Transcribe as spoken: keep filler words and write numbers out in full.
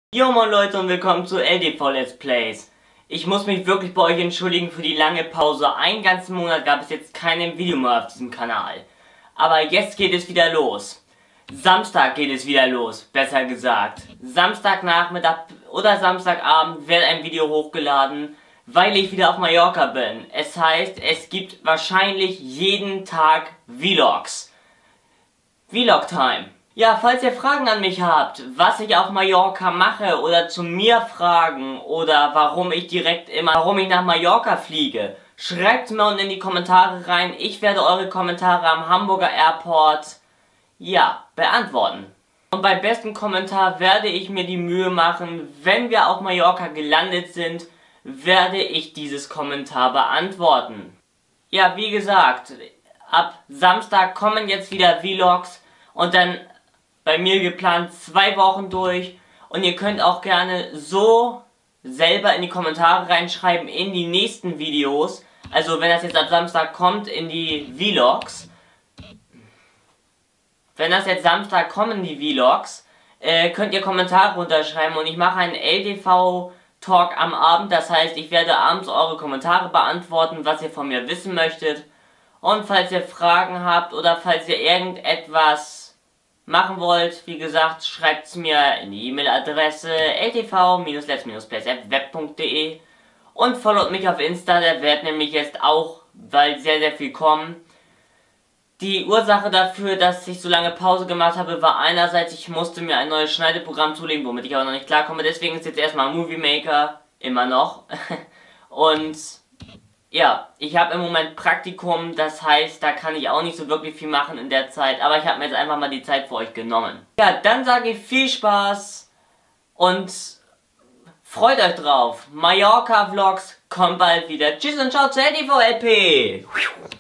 Jo moin Leute und willkommen zu L D V Let's Plays. Ich muss mich wirklich bei euch entschuldigen für die lange Pause. Einen ganzen Monat gab es jetzt kein Video mehr auf diesem Kanal. Aber jetzt geht es wieder los. Samstag geht es wieder los, besser gesagt. Samstagnachmittag oder Samstagabend wird ein Video hochgeladen, weil ich wieder auf Mallorca bin. Es heißt, es gibt wahrscheinlich jeden Tag Vlogs. Vlog-Time. Ja, falls ihr Fragen an mich habt, was ich auf Mallorca mache oder zu mir fragen oder warum ich direkt immer, warum ich nach Mallorca fliege, schreibt mir unten in die Kommentare rein. Ich werde eure Kommentare am Hamburger Airport, ja, beantworten. Und beim besten Kommentar werde ich mir die Mühe machen, wenn wir auf Mallorca gelandet sind, werde ich dieses Kommentar beantworten. Ja, wie gesagt, ab Samstag kommen jetzt wieder Vlogs und dann bei mir geplant zwei Wochen durch, und ihr könnt auch gerne so selber in die Kommentare reinschreiben in die nächsten Videos, also wenn das jetzt ab Samstag kommt in die Vlogs, wenn das jetzt Samstag kommen die Vlogs, äh, könnt ihr Kommentare runterschreiben und ich mache einen L D V Talk am Abend, das heißt ich werde abends eure Kommentare beantworten, was ihr von mir wissen möchtet, und falls ihr Fragen habt oder falls ihr irgendetwas machen wollt, wie gesagt, schreibt es mir in die E-Mail-Adresse l t v let's plays at web punkt de und followt mich auf Insta, der wird nämlich jetzt auch, weil sehr sehr viel kommen. Die Ursache dafür, dass ich so lange Pause gemacht habe, war einerseits, ich musste mir ein neues Schneideprogramm zulegen, womit ich aber noch nicht klarkomme, deswegen ist jetzt erstmal Movie Maker, immer noch. Und ja, ich habe im Moment Praktikum, das heißt, da kann ich auch nicht so wirklich viel machen in der Zeit, aber ich habe mir jetzt einfach mal die Zeit für euch genommen. Ja, dann sage ich viel Spaß und freut euch drauf. Mallorca Vlogs kommt bald wieder. Tschüss und ciao zu L D V L P.